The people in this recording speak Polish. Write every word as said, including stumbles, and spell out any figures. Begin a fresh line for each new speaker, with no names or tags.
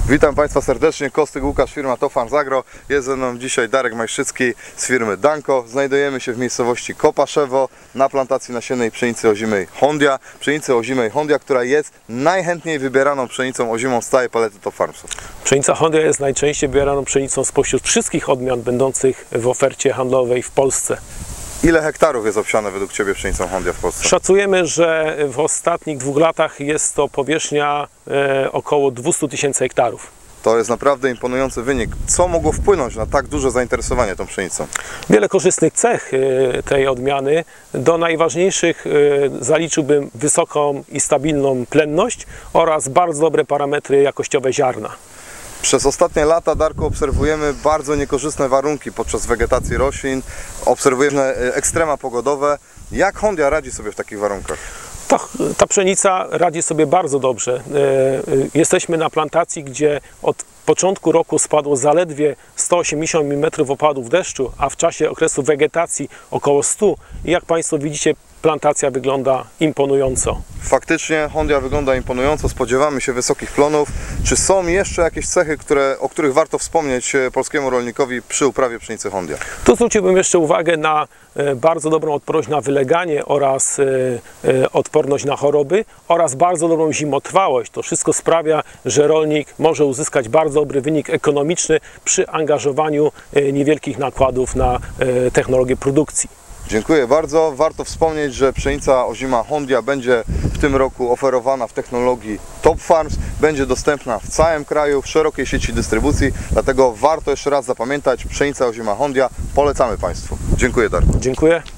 Witam Państwa serdecznie, Kostyk Łukasz, firma Top Farms Agro. Jest ze mną dzisiaj Darek Majszycki z firmy Danko. Znajdujemy się w miejscowości Kopaszewo na plantacji nasiennej pszenicy ozimej Hondia. Pszenicy ozimej Hondia, która jest najchętniej wybieraną pszenicą ozimą z całej palety Top Farmsów.
Pszenica Hondia jest najczęściej wybieraną pszenicą spośród wszystkich odmian będących w ofercie handlowej w Polsce.
Ile hektarów jest obsiane według Ciebie pszenicą Hondia w Polsce?
Szacujemy, że w ostatnich dwóch latach jest to powierzchnia e, około dwieście tysięcy hektarów.
To jest naprawdę imponujący wynik. Co mogło wpłynąć na tak duże zainteresowanie tą pszenicą?
Wiele korzystnych cech e, tej odmiany. Do najważniejszych e, zaliczyłbym wysoką i stabilną plenność oraz bardzo dobre parametry jakościowe ziarna.
Przez ostatnie lata, Darku, obserwujemy bardzo niekorzystne warunki podczas wegetacji roślin. Obserwujemy ekstrema pogodowe. Jak Hondia radzi sobie w takich warunkach?
Ta, ta pszenica radzi sobie bardzo dobrze. Jesteśmy na plantacji, gdzie od początku roku spadło zaledwie sto osiemdziesiąt milimetrów opadów deszczu, a w czasie okresu wegetacji około stu. I jak Państwo widzicie, plantacja wygląda imponująco.
Faktycznie Hondia wygląda imponująco, spodziewamy się wysokich plonów. Czy są jeszcze jakieś cechy, które, o których warto wspomnieć polskiemu rolnikowi przy uprawie pszenicy Hondia?
Tu zwróciłbym jeszcze uwagę na bardzo dobrą odporność na wyleganie oraz odporność na choroby oraz bardzo dobrą zimotrwałość. To wszystko sprawia, że rolnik może uzyskać bardzo dobry wynik ekonomiczny przy angażowaniu niewielkich nakładów na technologię produkcji.
Dziękuję bardzo. Warto wspomnieć, że pszenica ozima Hondia będzie w tym roku oferowana w technologii Top Farms. Będzie dostępna w całym kraju, w szerokiej sieci dystrybucji. Dlatego warto jeszcze raz zapamiętać, pszenica ozima Hondia. Polecamy Państwu. Dziękuję, Darku.
Dziękuję.